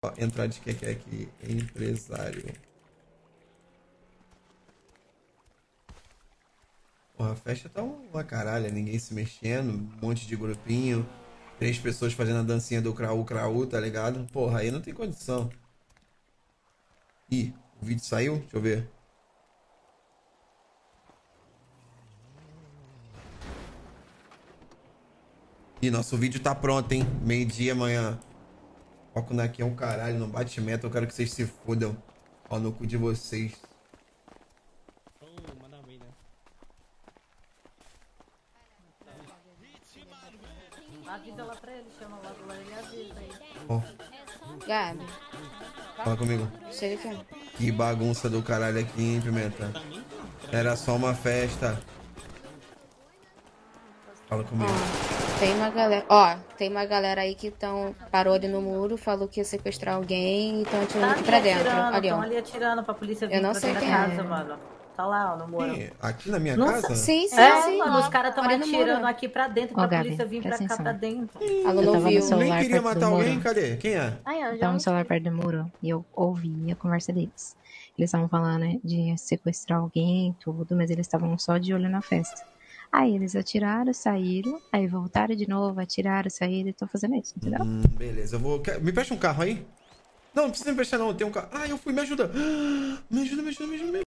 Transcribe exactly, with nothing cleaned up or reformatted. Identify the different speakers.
Speaker 1: Ó, entrar de que que é aqui? Empresário. Porra, a festa tá uma caralho, ninguém se mexendo, um monte de grupinho, três pessoas fazendo a dancinha do Kraú Kraú, tá ligado? Porra, aí não tem condição. Ih, o vídeo saiu? Deixa eu ver. Ih, nosso vídeo tá pronto, hein? Meio-dia amanhã. Foco naqui é um caralho, não bate meta, eu quero que vocês se fudam. Ó, no cu de vocês.
Speaker 2: Avisa lá pra ele, chama logo lá e avisa aí.
Speaker 1: Ó,
Speaker 3: Gabi,
Speaker 1: fala comigo.
Speaker 3: chega aqui.
Speaker 1: Que bagunça do caralho aqui, hein, Pimenta? Era só uma festa. Fala comigo.
Speaker 3: Ó, tem uma galera. Ó, tem uma galera aí que tão, parou ali no muro, falou que ia sequestrar alguém e estão atirando
Speaker 2: Tá
Speaker 3: aqui
Speaker 2: ali
Speaker 3: pra dentro.
Speaker 2: atirando,
Speaker 3: Ali,
Speaker 2: tão
Speaker 3: ó.
Speaker 2: ali atirando pra polícia vir
Speaker 3: Eu não
Speaker 2: pra
Speaker 3: sei
Speaker 2: dentro
Speaker 3: quem
Speaker 2: da
Speaker 3: é.
Speaker 2: casa, mano. Tá lá, ó, no muro.
Speaker 1: Ih, aqui na minha
Speaker 2: Não
Speaker 1: casa?
Speaker 3: Sim, sim,
Speaker 2: É,
Speaker 3: sim.
Speaker 2: mano, os caras tão
Speaker 3: Ali no
Speaker 2: atirando
Speaker 3: muro.
Speaker 2: aqui pra dentro
Speaker 4: Ó,
Speaker 2: pra
Speaker 4: Gabi,
Speaker 2: polícia vir pra
Speaker 4: presta
Speaker 2: cá, pra
Speaker 4: atenção.
Speaker 2: dentro.
Speaker 3: A Lu
Speaker 4: Eu
Speaker 3: não
Speaker 4: tava no
Speaker 3: viu.
Speaker 4: celular
Speaker 1: Nem queria
Speaker 4: perto do
Speaker 1: matar alguém?
Speaker 4: muro.
Speaker 1: Cadê? Quem é?
Speaker 2: Aí, ó,
Speaker 4: Eu
Speaker 2: já
Speaker 4: tava no celular perto do muro e eu ouvi a conversa deles. Eles estavam falando, né, de sequestrar alguém e tudo, mas eles estavam só de olho na festa. Aí eles atiraram, saíram, aí voltaram de novo, atiraram, saíram e estão fazendo isso, entendeu?
Speaker 1: Hum, beleza, eu vou. quer- Me presta um carro aí? Não, não precisa me prestar, não. Tem um carro. Ah, eu fui, me ajuda. Me ajuda, me ajuda, me ajuda.